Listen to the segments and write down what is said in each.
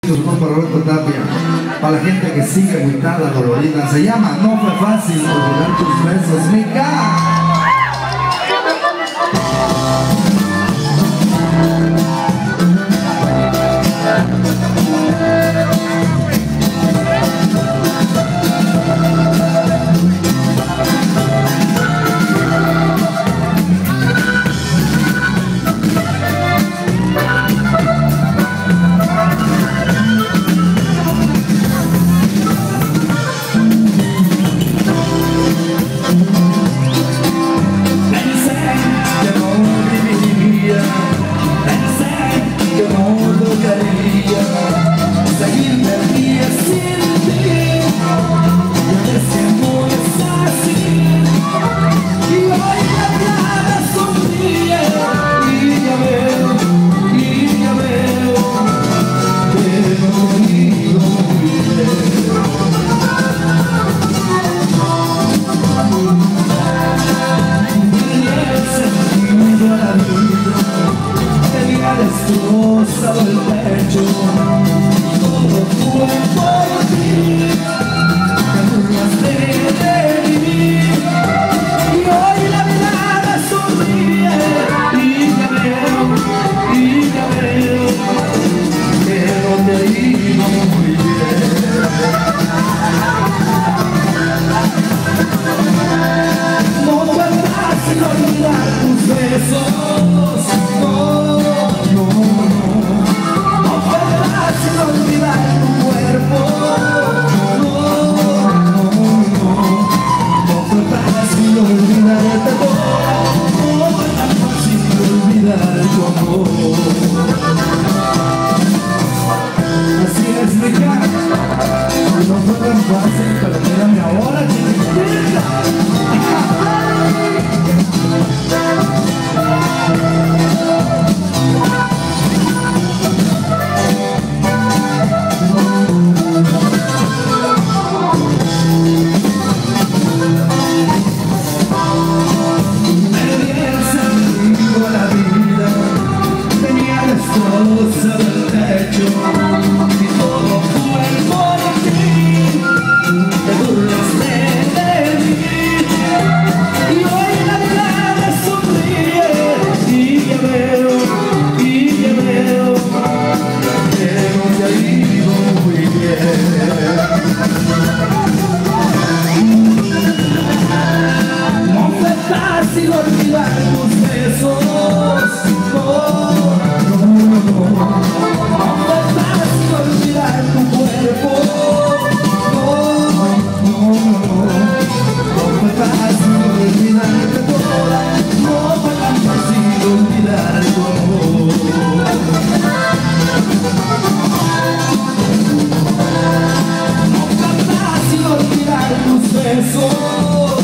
Para Roberto Tapia, para la gente que sigue agitada, dolorida, se llama No Fue Fácil Olvidar Tus Besos, Mica. Destrozado el pecho, todo fue por ti, te burlaste de mí, y hoy la vida me sonríe, y ya veo, que no te he ido muy bien. No fue fácil olvidar tus besos, olvidar tu cuerpo, no fue fácil olvidarte todo, no fue tan fácil olvidar tu amor. Así es, Mica, no fue tan fácil, pero mírame ahora, chiquitita. Fácil olvidar tus besos, no fue fácil olvidar tu cuerpo, no fue fácil olvidarte toda, no fue tan fácil olvidar tu amor. No fue fácil olvidar tus besos,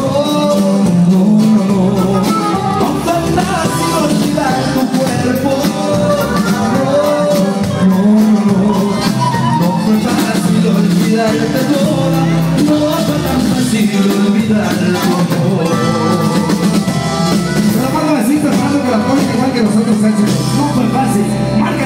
olvidarte toda, no fue tan fácil olvidar tu amor. La mano besito, hermano, que la ponen igual que nosotros, no fue fácil. Marca